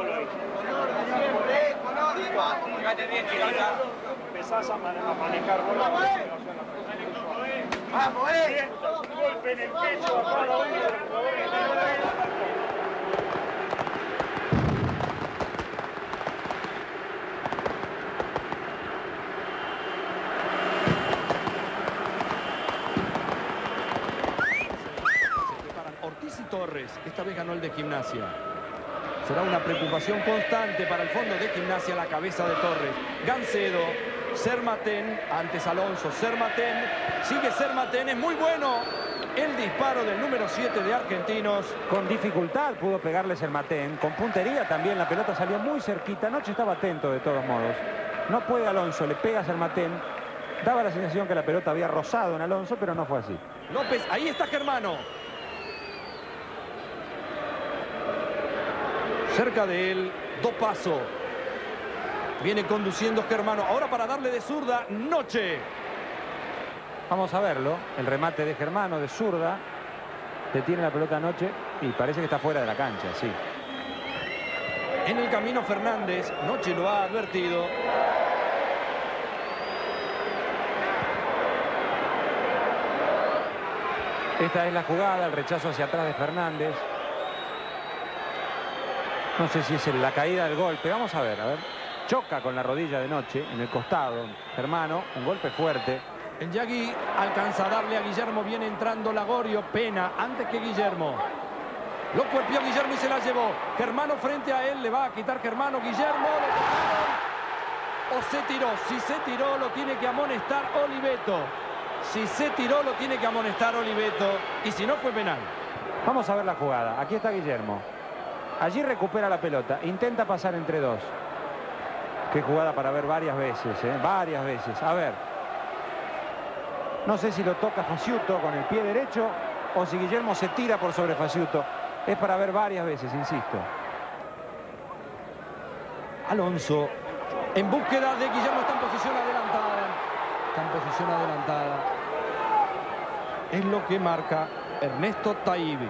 Empezás a manejar bola. ¡Vamos, golpe en el pecho, a la oída del jugador que está en la... Ortiz y Torres, esta vez ganó el de Gimnasia. Será una preocupación constante para el fondo de Gimnasia la cabeza de Torres. Gancedo, Sermatén, antes Alonso, Sermatén, sigue Sermatén, es muy bueno el disparo del número 7 de Argentinos. Con dificultad pudo pegarle Sermatén, con puntería también, la pelota salió muy cerquita, Noche estaba atento de todos modos. No puede Alonso, le pega a Sermatén, daba la sensación que la pelota había rozado en Alonso, pero no fue así. López, ahí está Germano. Cerca de él, Dopazo. Viene conduciendo Germano. Ahora para darle de zurda, Noche. Vamos a verlo. El remate de Germano, de zurda. Detiene la pelota Noche y parece que está fuera de la cancha, sí. En el camino Fernández. Noche lo ha advertido. Esta es la jugada, el rechazo hacia atrás de Fernández. No sé si es la caída del golpe. Vamos a ver, Choca con la rodilla de Noche en el costado. Germano, un golpe fuerte. El Yagui alcanza a darle a Guillermo. Viene entrando Lagorio. Pena antes que Guillermo. Lo cuerpió Guillermo y se la llevó. Germano frente a él. Le va a quitar Germano. Guillermo. ¿O se tiró? Si se tiró, lo tiene que amonestar Oliveto. Si se tiró, lo tiene que amonestar Oliveto. Y si no, fue penal. Vamos a ver la jugada. Aquí está Guillermo. Allí recupera la pelota, intenta pasar entre dos. Qué jugada para ver varias veces, varias veces. A ver. No sé si lo toca Faciuto con el pie derecho o si Guillermo se tira por sobre Faciuto. Es para ver varias veces, insisto. Alonso en búsqueda de Guillermo, está en posición adelantada. Está en posición adelantada. Es lo que marca Ernesto Taibi.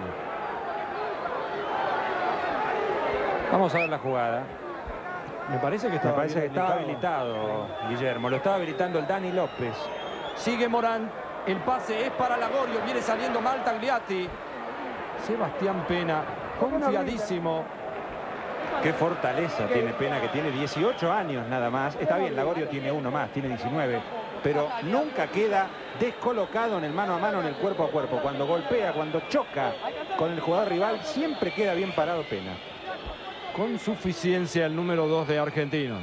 Vamos a ver la jugada. Me parece que estaba habilitado Guillermo. Lo estaba habilitando el Dani López. Sigue Morán. El pase es para Lagorio. Viene saliendo mal Tagliati. Sebastián Pena, confiadísimo. Qué fortaleza tiene Pena, que tiene 18 años nada más. Está bien, Lagorio tiene uno más, tiene 19. Pero nunca queda descolocado en el mano a mano, en el cuerpo a cuerpo. Cuando golpea, cuando choca con el jugador rival, siempre queda bien parado Pena. Con suficiencia el número 2 de Argentinos.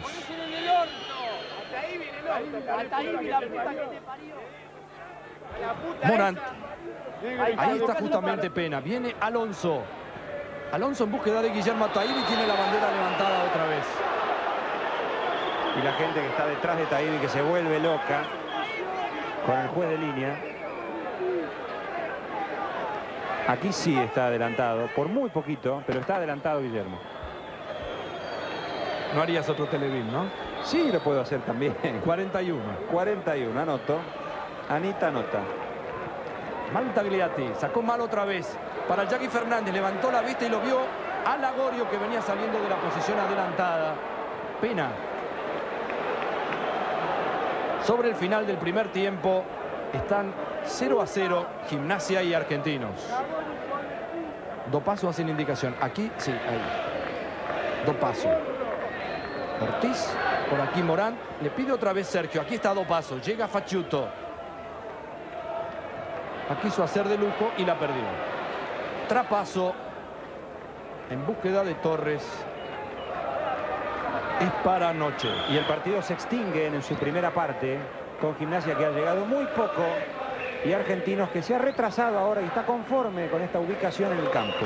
Morán. Ahí está justamente Pena. Viene Alonso. Alonso en búsqueda de Guillermo Taibi. Tiene la bandera levantada otra vez. Y la gente que está detrás de Taibi, que se vuelve loca con el juez de línea. Aquí sí está adelantado, por muy poquito, pero está adelantado Guillermo. No harías otro Televín, ¿no? Sí, lo puedo hacer también. 41. 41, anoto. Anita anota. Mal Tagliati, sacó mal otra vez. Para Yagui Fernández, levantó la vista y lo vio a Lagorio, que venía saliendo de la posición adelantada. Pena. Sobre el final del primer tiempo, están 0-0 Gimnasia y Argentinos. Dopazo hace la indicación. Aquí, sí, ahí. Dopazo. Ortiz, por aquí Morán, le pide otra vez Sergio, aquí está Dopazo, llega Faciuto. La quiso hacer de lujo y la perdió. Trapazo, en búsqueda de Torres, es para Noche. Y el partido se extingue en su primera parte, con Gimnasia que ha llegado muy poco, y Argentinos que se ha retrasado ahora y está conforme con esta ubicación en el campo.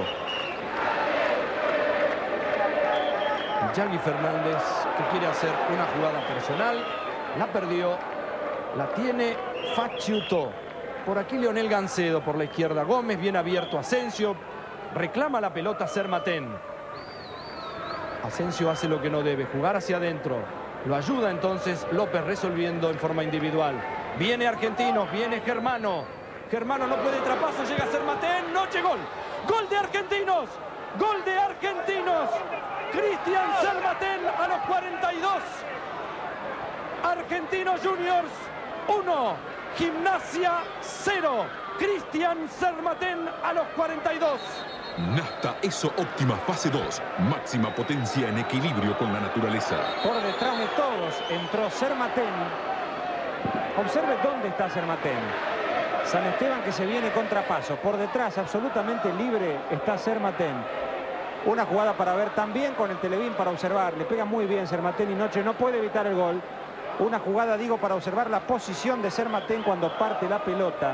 Yagui Fernández, que quiere hacer una jugada personal, la perdió, la tiene Faciuto. Por aquí Leonel Gancedo, por la izquierda Gómez, bien abierto Asensio, reclama la pelota Sermatén. Asensio hace lo que no debe, jugar hacia adentro. Lo ayuda entonces López resolviendo en forma individual. Viene Argentinos, viene Germano. Germano no puede, trapazo, llega Sermatén, Noche, gol. Gol de Argentinos. Gol de Argentinos. Cristian Cervatén a los 42. Argentinos Juniors 1, Gimnasia 0. Cristian Cervatén a los 42. Nafta ESO Óptima fase 2. Máxima potencia en equilibrio con la naturaleza. Por detrás de todos entró Cervatén. Observe dónde está Cervatén. San Esteban que se viene contrapaso. Por detrás, absolutamente libre, está Cervatén. Una jugada para ver también con el Televín para observar. Le pega muy bien Cervatén y Noche no puede evitar el gol. Una jugada, digo, para observar la posición de Cervatén cuando parte la pelota.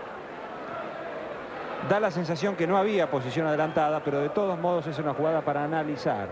Da la sensación que no había posición adelantada, pero de todos modos es una jugada para analizar.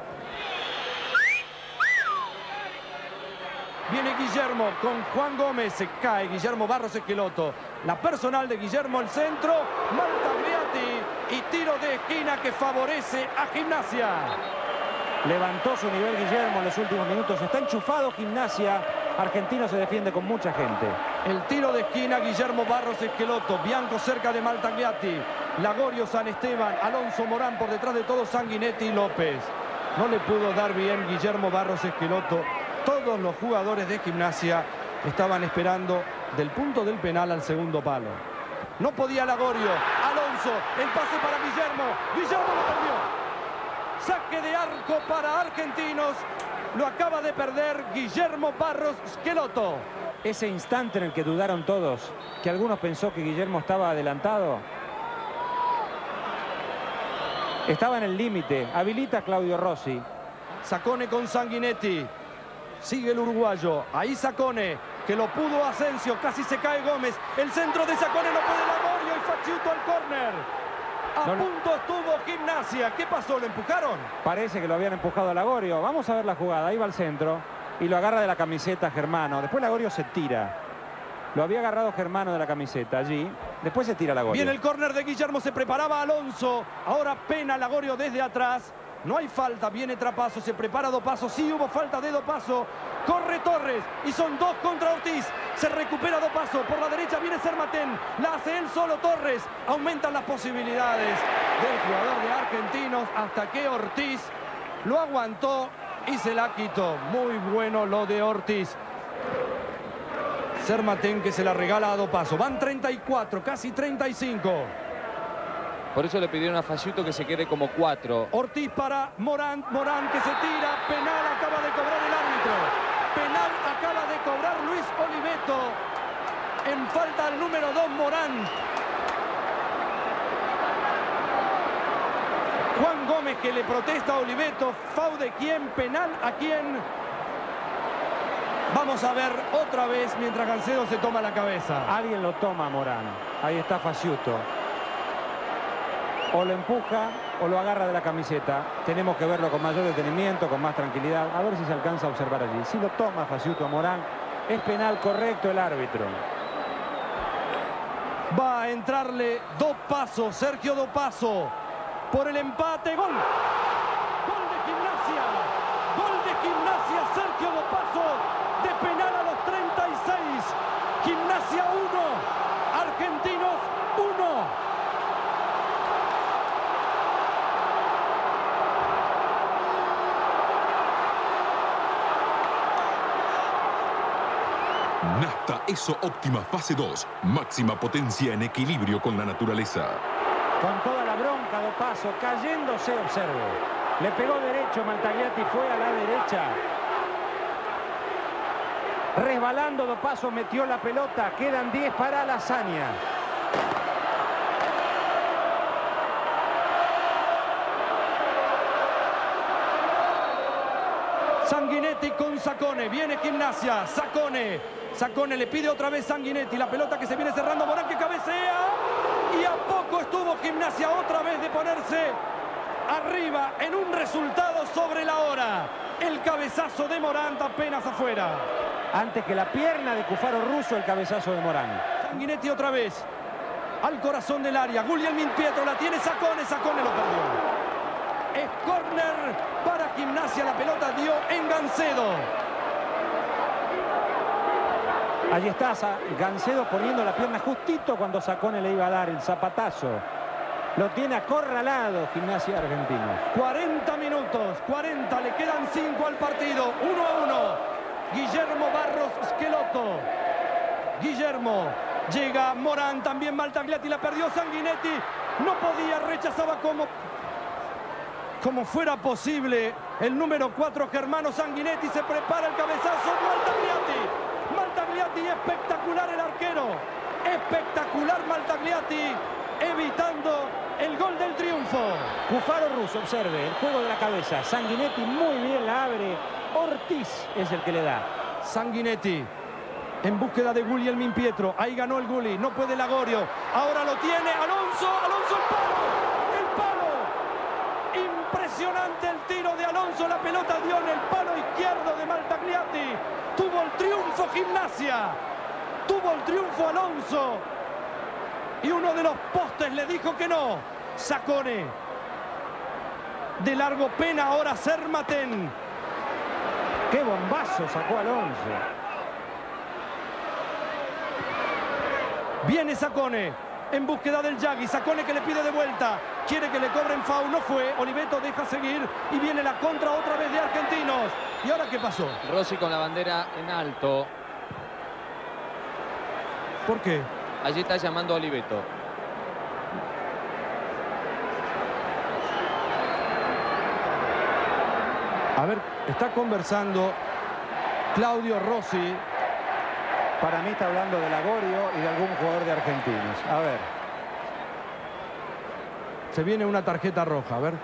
Viene Guillermo con Juan Gómez, se cae Guillermo Barros Esqueloto. La personal de Guillermo, el centro, Maltagliati y tiro de esquina que favorece a Gimnasia. Levantó su nivel Guillermo en los últimos minutos. Está enchufado Gimnasia. Argentino se defiende con mucha gente. El tiro de esquina, Guillermo Barros Esqueloto. Bianco cerca de Maltagliati. Lagorio, San Esteban, Alonso Morán por detrás de todos, Sanguinetti y López. No le pudo dar bien Guillermo Barros Esqueloto. Todos los jugadores de Gimnasia estaban esperando del punto del penal al segundo palo. No podía Lagorio. Alonso, el pase para Guillermo. Guillermo lo perdió. Saque de arco para Argentinos. Lo acaba de perder Guillermo Barros Esqueloto. Ese instante en el que dudaron todos, que algunos pensó que Guillermo estaba adelantado. Estaba en el límite. Habilita a Claudio Rossi. Sacone con Sanguinetti. Sigue el uruguayo. Ahí Sacone, que lo pudo Asensio. Casi se cae Gómez. El centro de Sacone no puede Lagorio y Faciuto al córner. A punto estuvo Gimnasia. ¿Qué pasó? ¿Lo empujaron? Parece que lo habían empujado a Lagorio. Vamos a ver la jugada. Ahí va al centro y lo agarra de la camiseta Germano. Después Lagorio se tira. Lo había agarrado Germano de la camiseta allí. Después se tira Lagorio. Viene el córner de Guillermo. Se preparaba Alonso. Ahora pena Lagorio desde atrás. No hay falta, viene Trapazo, se prepara Dopazo, sí hubo falta de Dopazo, corre Torres y son 2 contra Ortiz, se recupera Dopazo, por la derecha viene Cervatén, la hace él solo Torres, aumentan las posibilidades del jugador de Argentinos hasta que Ortiz lo aguantó y se la quitó. Muy bueno lo de Ortiz. Cervatén que se la regala a Dopazo, van 34, casi 35. Por eso le pidieron a Faciuto que se quede como 4. Ortiz para Morán, Morán que se tira, penal acaba de cobrar el árbitro. Penal acaba de cobrar Luis Oliveto. En falta el número 2 Morán. Juan Gómez que le protesta a Oliveto. ¿Fau de quién? ¿Penal a quién? Vamos a ver otra vez mientras Gancedo se toma la cabeza. Alguien lo toma Morán. Ahí está Faciuto. O lo empuja o lo agarra de la camiseta. Tenemos que verlo con mayor detenimiento, con más tranquilidad. A ver si se alcanza a observar allí. Si lo toma Faciuto a Morán, es penal correcto el árbitro. Va a entrarle Dopazo, Sergio Dopazo. Por el empate, gol. Gol de Gimnasia. Gol de Gimnasia, Sergio Dopazo. De penal a los 36. Gimnasia 1. Argentinos 1. Nafta ESO Óptima fase 2. Máxima potencia en equilibrio con la naturaleza. Con toda la bronca Dopazo, cayéndose, observe. Le pegó derecho, Maltagliati fue a la derecha. Resbalando Dopazo, metió la pelota. Quedan 10 para la hazaña. Sanguinetti con Sacone, viene Gimnasia, Sacone le pide otra vez Sanguinetti, la pelota que se viene cerrando, Morán que cabecea y a poco estuvo Gimnasia otra vez de ponerse arriba en un resultado sobre la hora. El cabezazo de Morán apenas afuera. Antes que la pierna de Cufaro Russo, el cabezazo de Morán. Sanguinetti otra vez al corazón del área, Guglielmin Pietro la tiene, Sacone lo perdió. Es córner para Gimnasia, la pelota dio en Gancedo. Allí está Gancedo poniendo la pierna justito cuando Sacone le iba a dar el zapatazo. Lo tiene acorralado Gimnasia Argentinos. 40 minutos, 40, le quedan 5 al partido, 1-1. Guillermo Barros Schelotto. Guillermo, llega Morán, también Maltagliati, la perdió Sanguinetti. No podía, rechazaba como fuera posible. El número 4, Germano Sanguinetti, se prepara el cabezazo. Maltagliati, espectacular el arquero. Espectacular Maltagliati, evitando el gol del triunfo. Cufaro Russo, observe, el juego de la cabeza. Sanguinetti muy bien la abre. Ortiz es el que le da. Sanguinetti en búsqueda de Guglielmin Pietro. Ahí ganó el Gulli, no puede Lagorio. Ahora lo tiene Alonso, el palo. Impresionante el tiro de Alonso, la pelota dio en el palo izquierdo de Maltagliati. Tuvo el triunfo Gimnasia, tuvo el triunfo Alonso. Y uno de los postes le dijo que no. Sacone. De largo Pena, ahora Sermaten. ¡Qué bombazo sacó Alonso! Viene Sacone en búsqueda del Yagui. Sacone que le pide de vuelta. Quiere que le cobren foul. No fue. Oliveto deja seguir. Y viene la contra otra vez de Argentinos. ¿Y ahora qué pasó? Rossi con la bandera en alto. ¿Por qué? Allí está llamando a Oliveto. A ver, está conversando Claudio Rossi. Para mí está hablando de Lagorio y de algún jugador de Argentinos. A ver. Se viene una tarjeta roja, a ver.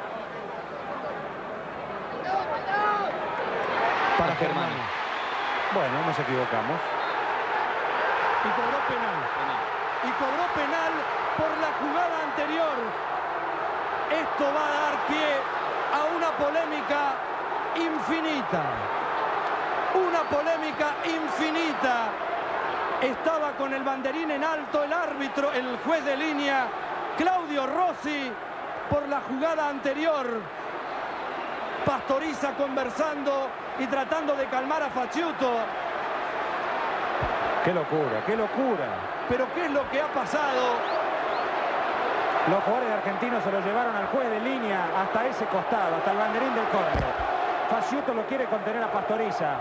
Para Germano. Bueno, nos equivocamos. Y cobró penal. Y cobró penal por la jugada anterior. Esto va a dar pie a una polémica infinita. Una polémica infinita. Estaba con el banderín en alto el árbitro, el juez de línea, Claudio Rossi, por la jugada anterior. Pastoriza conversando y tratando de calmar a Facciuto. ¡Qué locura, qué locura! Pero ¿qué es lo que ha pasado? Los jugadores argentinos se lo llevaron al juez de línea hasta ese costado, hasta el banderín del córner. Facciuto lo quiere contener a Pastoriza.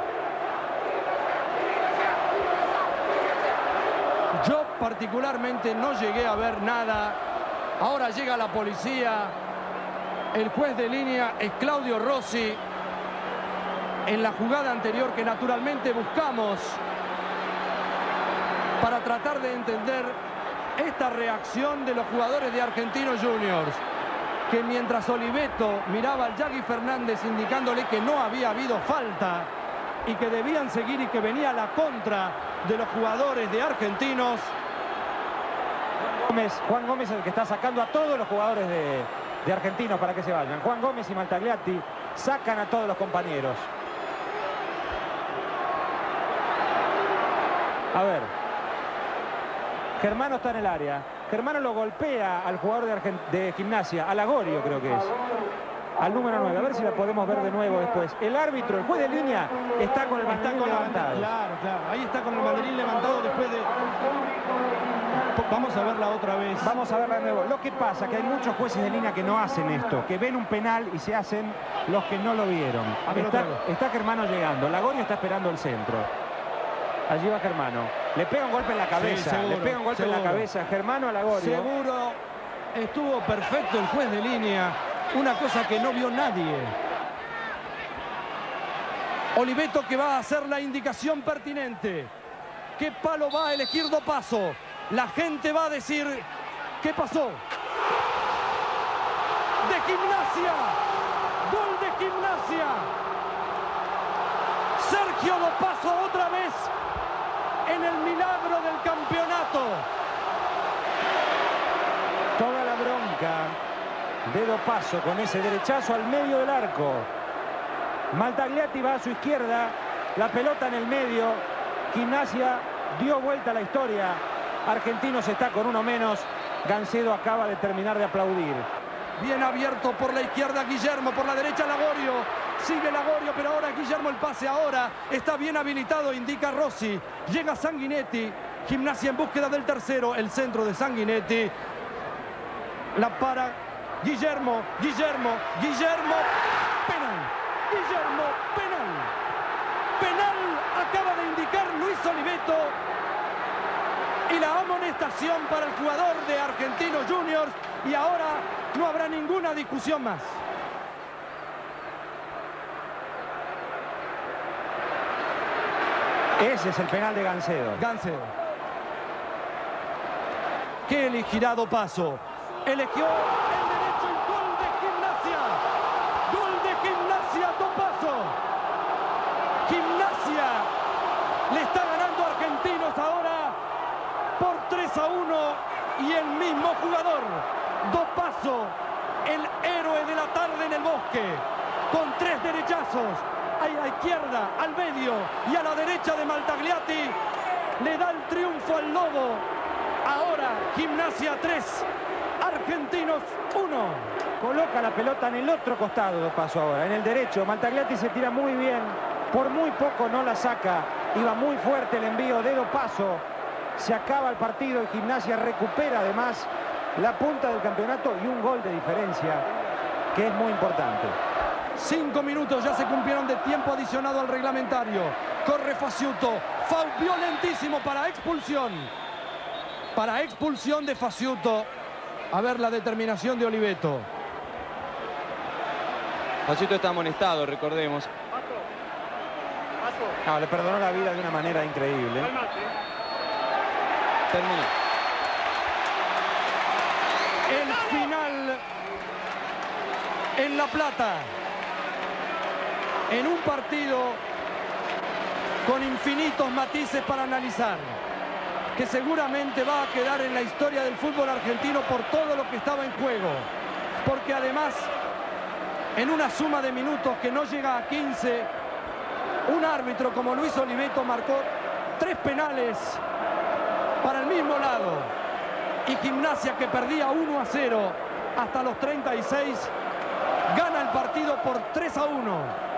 Yo particularmente no llegué a ver nada. Ahora llega la policía. El juez de línea es Claudio Rossi. En la jugada anterior que naturalmente buscamos para tratar de entender esta reacción de los jugadores de Argentinos Juniors, que mientras Oliveto miraba al Yagui Fernández indicándole que no había habido falta y que debían seguir y que venía la contra de los jugadores de Argentinos. Juan Gómez es el que está sacando a todos los jugadores de Argentinos para que se vayan. Juan Gómez y Maltagliati sacan a todos los compañeros. A ver. Germano está en el área. Germano lo golpea al jugador de Gimnasia, a Lagorio creo que es. Al número 9. A ver si la podemos ver de nuevo después. El árbitro, el juez de línea, está con el banderín levantado. Claro. Ahí está con el banderín levantado después de... Vamos a verla otra vez. Vamos a verla de nuevo. Lo que pasa es que hay muchos jueces de línea que no hacen esto, que ven un penal y se hacen los que no lo vieron. Está Germano llegando. Lagorio está esperando el centro. Allí va Germano. Le pega un golpe en la cabeza. Sí, seguro, le pega un golpe en la cabeza. Germano a Lagorio. Seguro estuvo perfecto el juez de línea. Una cosa que no vio nadie. Oliveto que va a hacer la indicación pertinente. ¿Qué palo va a elegir Dopaso? La gente va a decir ¿qué pasó? ¡De Gimnasia! ¡Gol de Gimnasia! Sergio Dopaso otra vez en el milagro del campeonato. Toda la bronca de Dopaso con ese derechazo al medio del arco. Maltagliati va a su izquierda, la pelota en el medio. Gimnasia dio vuelta a la historia. Argentinos está con uno menos. Gancedo acaba de terminar de aplaudir. Bien abierto por la izquierda Guillermo, por la derecha Lagorio. Sigue Lagorio, pero ahora Guillermo el pase ahora. Está bien habilitado, indica Rossi. Llega Sanguinetti. Gimnasia en búsqueda del tercero. El centro de Sanguinetti. La para Guillermo. Penal. Guillermo, penal. Penal acaba de indicar Luis Oliveto. Y la amonestación para el jugador de Argentinos Juniors. Y ahora no habrá ninguna discusión más. Ese es el penal de Gancedo. Que elegirá Dopaso. Eligió el derecho y gol de Gimnasia. Gol de Gimnasia, Dopaso. Gimnasia le está ganando a Argentinos ahora por 3-1. Y el mismo jugador, Dopaso, el héroe de la tarde en el Bosque, con 3 derechazos. A la izquierda, al medio y a la derecha de Maltagliati, le da el triunfo al Lobo. Ahora Gimnasia 3, Argentinos 1. Coloca la pelota en el otro costado, Dopaso ahora, en el derecho. Maltagliati se tira muy bien, por muy poco no la saca. Iba muy fuerte el envío de Dopaso. Se acaba el partido y Gimnasia recupera además la punta del campeonato y un gol de diferencia, que es muy importante. 5 minutos ya se cumplieron de tiempo adicionado al reglamentario. Corre Faciuto. Foul violentísimo para expulsión. Para expulsión de Faciuto. A ver la determinación de Oliveto. Faciuto está amonestado, recordemos. No, le perdonó la vida de una manera increíble. Terminó. El final en La Plata. En un partido con infinitos matices para analizar, que seguramente va a quedar en la historia del fútbol argentino por todo lo que estaba en juego, porque además en una suma de minutos que no llega a 15, un árbitro como Luis Oliveto marcó 3 penales para el mismo lado, y Gimnasia, que perdía 1-0 hasta los 36, gana el partido por 3-1.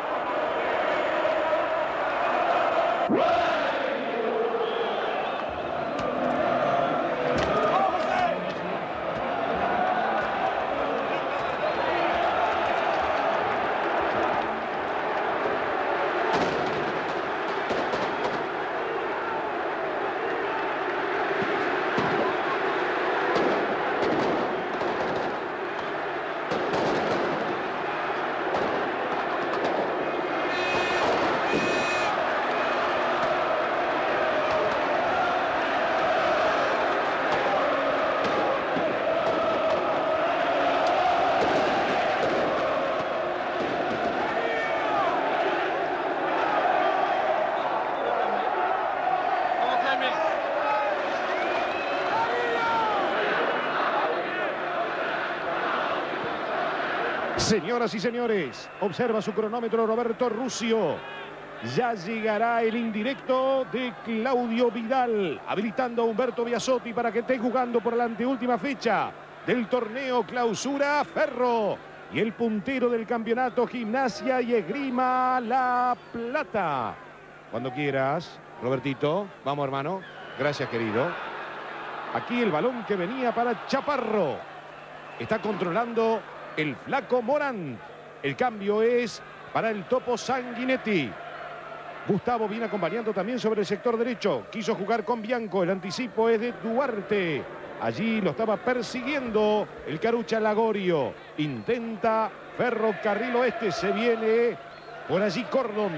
Señoras y señores, observa su cronómetro Roberto Rusio. Ya llegará el indirecto de Claudio Vidal, habilitando a Humberto Biasotti para que esté jugando por la anteúltima fecha del torneo Clausura Ferro. Y el puntero del campeonato, Gimnasia y Esgrima La Plata. Cuando quieras, Robertito. Vamos, hermano. Gracias, querido. Aquí el balón que venía para Chaparro. Está controlando el flaco Morán. El cambio es para el topo Sanguinetti. Gustavo viene acompañando también sobre el sector derecho. Quiso jugar con Bianco. El anticipo es de Duarte. Allí lo estaba persiguiendo el Carucha Lagorio. Intenta Ferrocarril Oeste. Se viene por allí Cordon.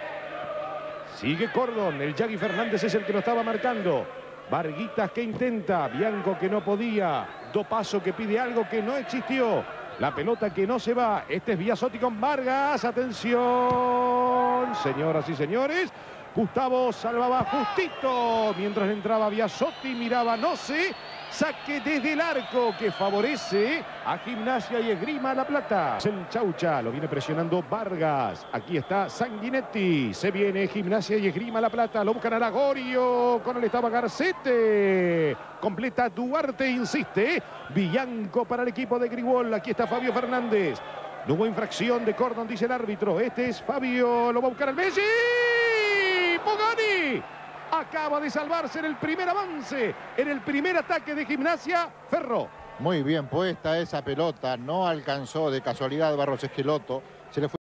Sigue Cordon. El Yagui Fernández es el que lo estaba marcando. Varguitas que intenta. Bianco que no podía. Dopaso que pide algo que no existió. La pelota que no se va. Este es Biasotti con Vargas. Atención, señoras y señores. Gustavo salvaba justito. Mientras entraba Biasotti, miraba no sé. Saque desde el arco que favorece a Gimnasia y Esgrima La Plata. El Chaucha lo viene presionando Vargas. Aquí está Sanguinetti. Se viene Gimnasia y Esgrima La Plata. Lo buscan a Lagorio. Con él estaba Garcete. Completa Duarte, insiste. Bianco para el equipo de Grigol. Aquí está Fabio Fernández. No hubo infracción de Cordon, dice el árbitro. Este es Fabio. Lo va a buscar el Messi. Pogani. Acaba de salvarse en el primer avance, en el primer ataque de Gimnasia Ferro. Muy bien puesta esa pelota, no alcanzó de casualidad Barros Esqueloto. Se le fue